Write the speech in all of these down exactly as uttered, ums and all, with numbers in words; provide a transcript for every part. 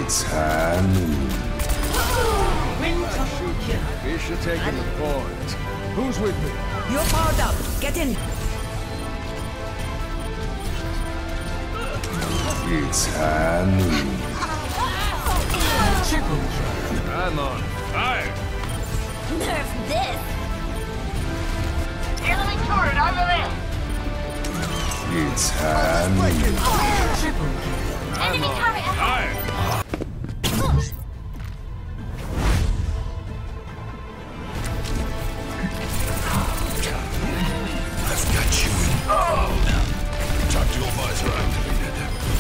It's time. Fish are taking the point. Who's with me? You're powered up. Get in. It's time. I'm on fire. Nerf this. Enemy turret over there. It's time. Enemy turret ahead. I've got you in. Oh. Tactical visor activated.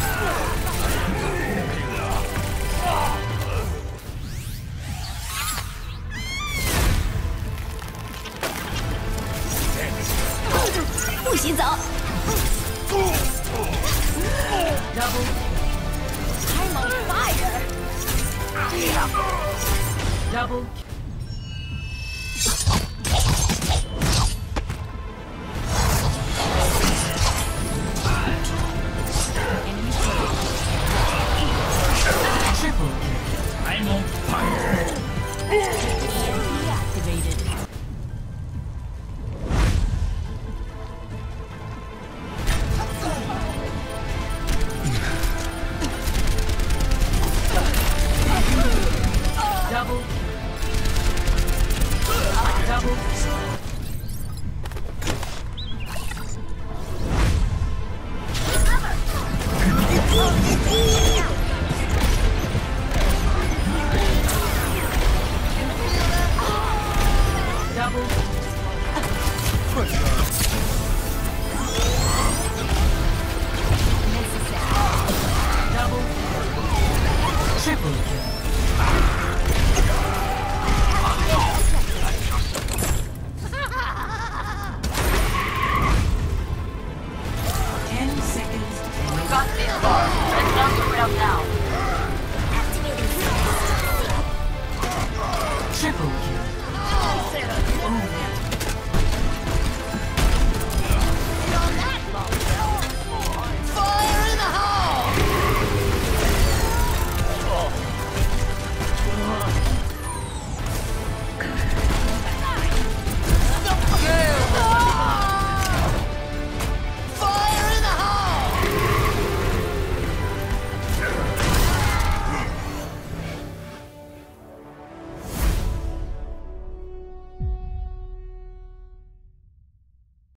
Double. I'm on fire. Double.